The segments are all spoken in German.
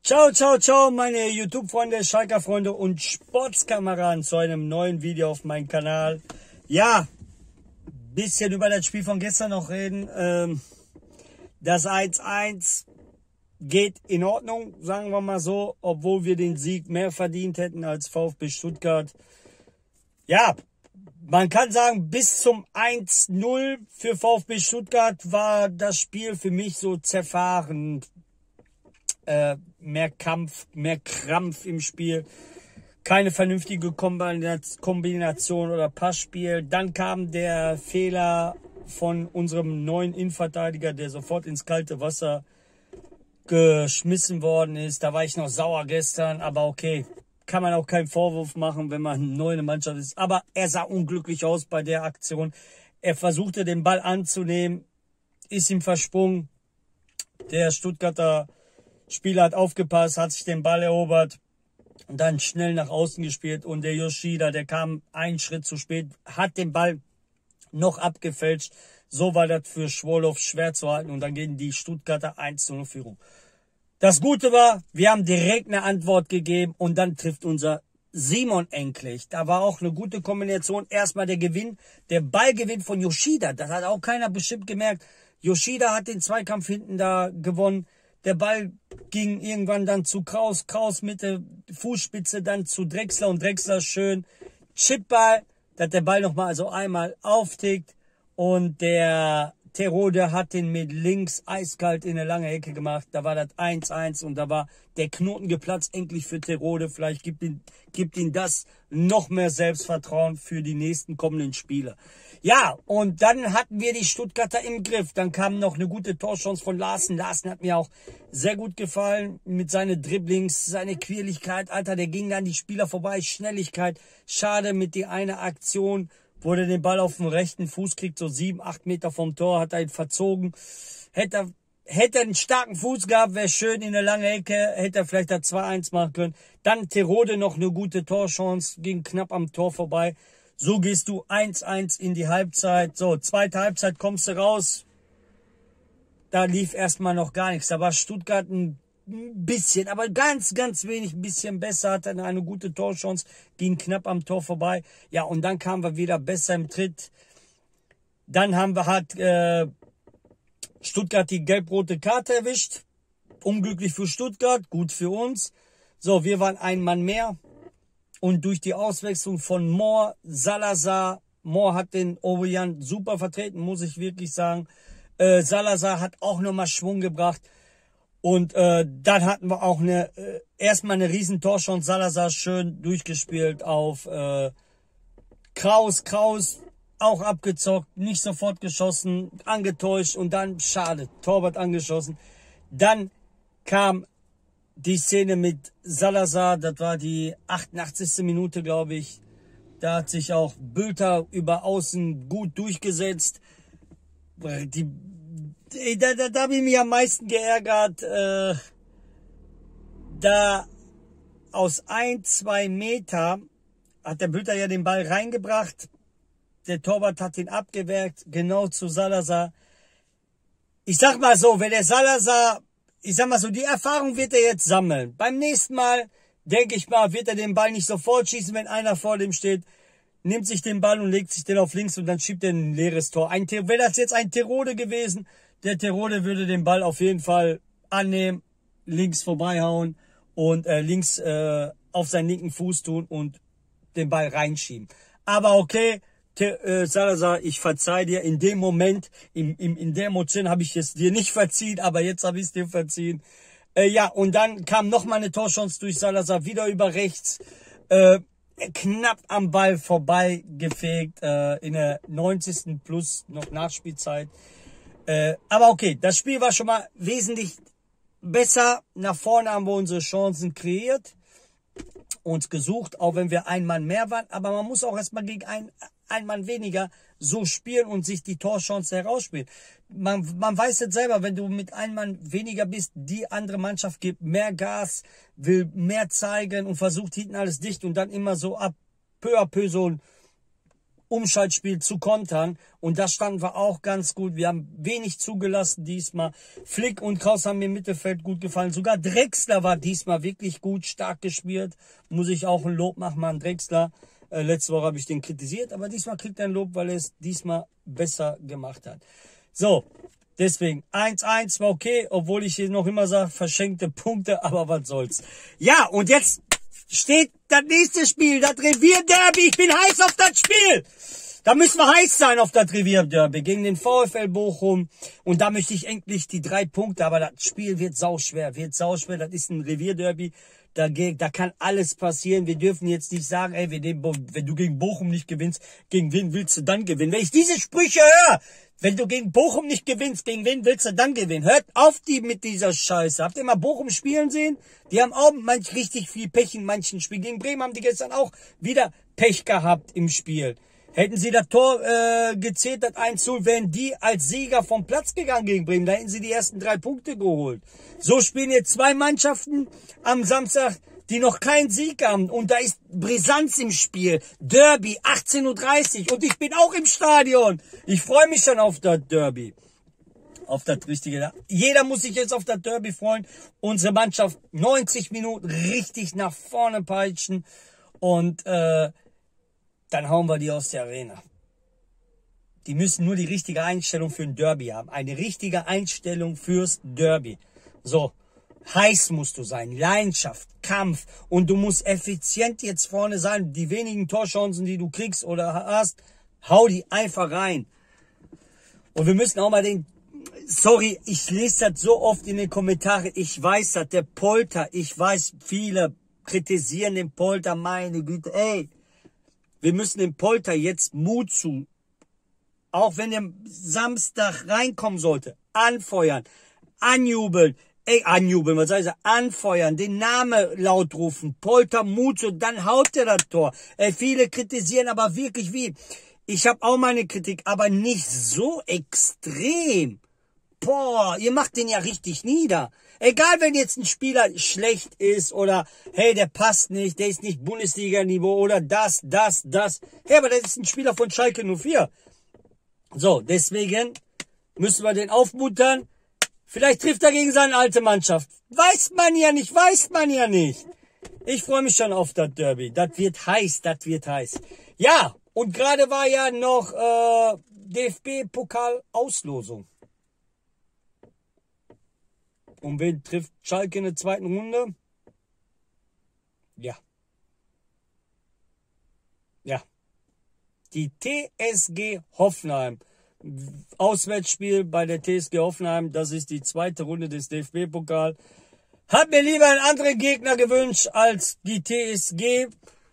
Ciao, ciao, ciao, meine YouTube-Freunde, Schalker-Freunde und Sportskameraden zu einem neuen Video auf meinem Kanal. Ja, bisschen über das Spiel von gestern noch reden. Das 1-1 geht in Ordnung, sagen wir mal so, obwohl wir den Sieg mehr verdient hätten als VfB Stuttgart. Ja, man kann sagen, bis zum 1-0 für VfB Stuttgart war das Spiel für mich so zerfahren. Mehr Kampf, mehr Krampf im Spiel, keine vernünftige Kombination oder Passspiel. Dann kam der Fehler von unserem neuen Innenverteidiger, der sofort ins kalte Wasser geschmissen worden ist. Da war ich noch sauer gestern, aber okay, kann man auch keinen Vorwurf machen, wenn man neu in der Mannschaft ist. Aber er sah unglücklich aus bei der Aktion. Er versuchte den Ball anzunehmen, ist ihm versprungen. Der Stuttgarter Spieler hat aufgepasst, hat sich den Ball erobert und dann schnell nach außen gespielt. Und der Yoshida, der kam einen Schritt zu spät, hat den Ball noch abgefälscht. So war das für Schwolow schwer zu halten und dann gehen die Stuttgarter 1:0 Führung. Das Gute war, wir haben direkt eine Antwort gegeben und dann trifft unser Simon endlich. Da war auch eine gute Kombination. Erstmal der Gewinn, der Ballgewinn von Yoshida. Das hat auch keiner bestimmt gemerkt. Yoshida hat den Zweikampf hinten da gewonnen. Der Ball ging irgendwann dann zu Kraus, Kraus mit der Fußspitze dann zu Drexler und Drexler schön Chipball, dass der Ball nochmal also einmal auftickt und der Terodde hat den mit links eiskalt in eine lange Ecke gemacht. Da war das 1-1 und da war der Knoten geplatzt endlich für Terodde. Vielleicht gibt ihn das noch mehr Selbstvertrauen für die nächsten kommenden Spiele. Ja, und dann hatten wir die Stuttgarter im Griff. Dann kam noch eine gute Torchance von Larsen. Larsen hat mir auch sehr gut gefallen mit seinen Dribblings, seine Quirligkeit. Alter, der ging dann die Spieler vorbei. Schnelligkeit. Schade mit die eine Aktion, wo er den Ball auf den rechten Fuß kriegt, so 7, 8 Meter vom Tor, hat er ihn verzogen. Hätte er einen starken Fuß gehabt, wäre schön in eine lange Ecke, hätte er vielleicht das 2-1 machen können. Dann Terodde noch eine gute Torchance, ging knapp am Tor vorbei. So gehst du 1-1 in die Halbzeit. So, zweite Halbzeit kommst du raus. Da lief erstmal noch gar nichts. Da war Stuttgart ein bisschen, aber ganz, ganz wenig, ein bisschen besser, hatte eine gute Torchance, ging knapp am Tor vorbei. Ja, und dann kamen wir wieder besser im Tritt. Dann hat Stuttgart die gelb-rote Karte erwischt. Unglücklich für Stuttgart, gut für uns. So, wir waren ein Mann mehr. Und durch die Auswechslung von Mohr, Salazar, Mohr hat den Obojan super vertreten, muss ich wirklich sagen. Salazar hat auch nochmal Schwung gebracht. Und dann hatten wir auch erstmal eine riesen Torchance. Salazar schön durchgespielt auf Kraus. Kraus auch abgezockt, nicht sofort geschossen, angetäuscht und dann, schade, Torwart angeschossen. Dann kam die Szene mit Salazar, das war die 88. Minute, glaube ich. Da hat sich auch Bülter über außen gut durchgesetzt. Da habe ich mich am meisten geärgert. Da aus 1-2 Meter hat der Bülter ja den Ball reingebracht. Der Torwart hat ihn abgewehrt, genau zu Salazar. Ich sag mal so, wenn der Salazar, ich sag mal so, die Erfahrung wird er jetzt sammeln. Beim nächsten Mal, denke ich mal, wird er den Ball nicht sofort schießen, wenn einer vor dem steht. Nimmt sich den Ball und legt sich den auf links und dann schiebt er ein leeres Tor. Wäre das jetzt ein Terodde gewesen, der Terodde würde den Ball auf jeden Fall annehmen, links vorbeihauen und links auf seinen linken Fuß tun und den Ball reinschieben. Aber okay, Salazar, ich verzeih dir. In dem Moment, in der Emotion habe ich es dir nicht verziehen, aber jetzt habe ich es dir verziehen. Ja, und dann kam nochmal eine Torchance durch Salazar, wieder über rechts. Knapp am Ball vorbei gefegt, in der 90. plus noch Nachspielzeit. Aber okay, das Spiel war schon mal wesentlich besser. Nach vorne haben wir unsere Chancen kreiert, uns gesucht, auch wenn wir ein Mann mehr waren. Aber man muss auch erstmal gegen ein Mann weniger so spielen und sich die Torchance herausspielen. Man weiß jetzt selber, wenn du mit einem Mann weniger bist, die andere Mannschaft gibt mehr Gas, will mehr zeigen und versucht hinten alles dicht und dann immer so peu à peu so ein Umschaltspiel zu kontern. Und da standen wir auch ganz gut. Wir haben wenig zugelassen diesmal. Flick und Kraus haben mir im Mittelfeld gut gefallen. Sogar Drexler war diesmal wirklich gut, stark gespielt. Muss ich auch ein Lob machen an Drexler. Letzte Woche habe ich den kritisiert, aber diesmal kriegt er ein Lob, weil er es diesmal besser gemacht hat. So, deswegen 1-1 war okay, obwohl ich hier noch immer sage, verschenkte Punkte, aber was soll's. Ja, und jetzt steht das nächste Spiel, das Revierderby. Ich bin heiß auf das Spiel. Da müssen wir heiß sein auf das Revierderby gegen den VfL Bochum. Und da möchte ich endlich die 3 Punkte, aber das Spiel wird sauschwer, Das ist ein Revierderby. Da kann alles passieren. Wir dürfen jetzt nicht sagen, ey, wenn du gegen Bochum nicht gewinnst, gegen wen willst du dann gewinnen? Wenn ich diese Sprüche höre, wenn du gegen Bochum nicht gewinnst, gegen wen willst du dann gewinnen? Hört auf mit dieser Scheiße. Habt ihr mal Bochum spielen sehen? Die haben auch richtig viel Pech in manchen Spielen. Gegen Bremen haben die gestern auch wieder Pech gehabt im Spiel. Hätten sie das Tor gezählt, das 1-0, wären die als Sieger vom Platz gegangen gegen Bremen. Da hätten sie die ersten 3 Punkte geholt. So spielen jetzt 2 Mannschaften am Samstag, die noch keinen Sieg haben. Und da ist Brisanz im Spiel. Derby, 18:30 Uhr. Und ich bin auch im Stadion. Ich freue mich schon auf das Derby. Auf das Richtige. Jeder muss sich jetzt auf das Derby freuen. Unsere Mannschaft 90 Minuten richtig nach vorne peitschen. Und dann hauen wir die aus der Arena. Die müssen nur die richtige Einstellung für ein Derby haben. Eine richtige Einstellung fürs Derby. So, heiß musst du sein, Leidenschaft, Kampf. Und du musst effizient jetzt vorne sein. Die wenigen Torchancen, die du kriegst oder hast, hau die einfach rein. Und wir müssen auch mal sorry, ich lese das so oft in den Kommentaren. Ich weiß das, der Polter, ich weiß, viele kritisieren den Polter, meine Güte, ey. Wir müssen dem Polter jetzt Mut zu, auch wenn er Samstag reinkommen sollte, anfeuern, anjubeln, was soll ich sagen, anfeuern, den Namen laut rufen, Polter Mut zu, dann haut er das Tor. Viele kritisieren aber wirklich wie. Ich habe auch meine Kritik, aber nicht so extrem. Boah, ihr macht den ja richtig nieder. Egal, wenn jetzt ein Spieler schlecht ist oder, hey, der passt nicht, der ist nicht Bundesliga-Niveau oder das. Hey, aber das ist ein Spieler von Schalke 04. So, deswegen müssen wir den aufmuntern. Vielleicht trifft er gegen seine alte Mannschaft. Weiß man ja nicht. Ich freue mich schon auf das Derby. Das wird heiß. Ja, und gerade war ja noch DFB-Pokal-Auslosung. Und wen trifft Schalke in der 2. Runde? Ja. Die TSG Hoffenheim. Auswärtsspiel bei der TSG Hoffenheim. Das ist die 2. Runde des DFB-Pokal. Hab mir lieber einen anderen Gegner gewünscht als die TSG.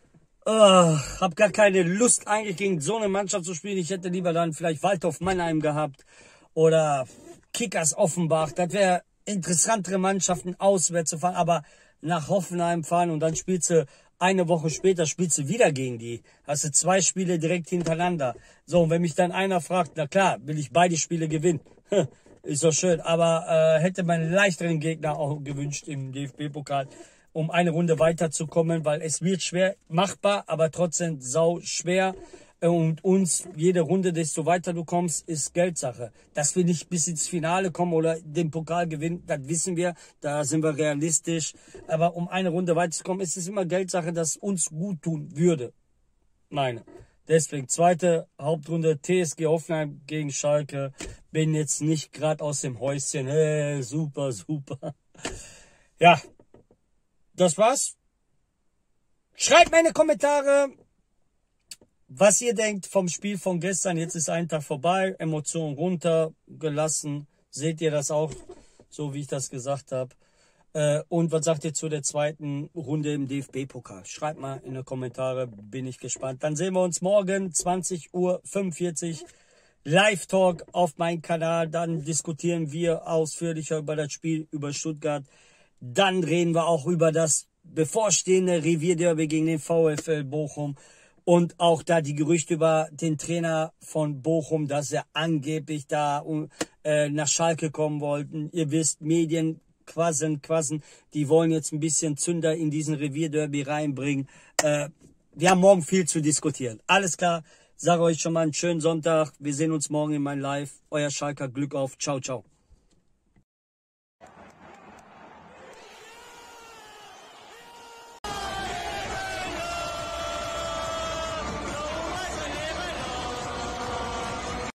Hab gar keine Lust eigentlich gegen so eine Mannschaft zu spielen. Ich hätte lieber dann vielleicht Waldhof Mannheim gehabt. Oder Kickers Offenbach. Das wäre interessantere Mannschaften auswärts zu fahren, aber nach Hoffenheim fahren und dann spielst du eine Woche später wieder gegen die. Hast du 2 Spiele direkt hintereinander. So, und wenn mich dann einer fragt, na klar, will ich beide Spiele gewinnen. Ist doch schön, aber hätte man einen leichteren Gegner auch gewünscht im DFB-Pokal, um eine Runde weiterzukommen, weil es wird schwer, machbar, aber trotzdem sau schwer. Und uns, jede Runde, desto weiter du kommst, ist Geldsache. Dass wir nicht bis ins Finale kommen oder den Pokal gewinnen, das wissen wir, da sind wir realistisch. Aber um eine Runde weiterzukommen, ist es immer Geldsache, das uns gut tun würde. Deswegen 2. Hauptrunde TSG Hoffenheim gegen Schalke. Bin jetzt nicht gerade aus dem Häuschen. Hey, super. Ja, das war's. Schreibt meine Kommentare, was ihr denkt vom Spiel von gestern. Jetzt ist ein Tag vorbei, Emotionen runtergelassen. Seht ihr das auch, so wie ich das gesagt habe? Und was sagt ihr zu der 2. Runde im DFB-Pokal? Schreibt mal in die Kommentare, bin ich gespannt. Dann sehen wir uns morgen 20:45 Uhr Live-Talk auf meinem Kanal. Dann diskutieren wir ausführlicher über das Spiel, über Stuttgart. Dann reden wir auch über das bevorstehende Revierderby gegen den VfL Bochum. Und auch da die Gerüchte über den Trainer von Bochum, dass er angeblich da nach Schalke kommen wollten. Ihr wisst, Medien quassen. Die wollen jetzt ein bisschen Zünder in diesen Revierderby reinbringen. Wir haben morgen viel zu diskutieren. Alles klar. Sage euch schon mal einen schönen Sonntag. Wir sehen uns morgen in meinem Live. Euer Schalker, Glück auf. Ciao, ciao.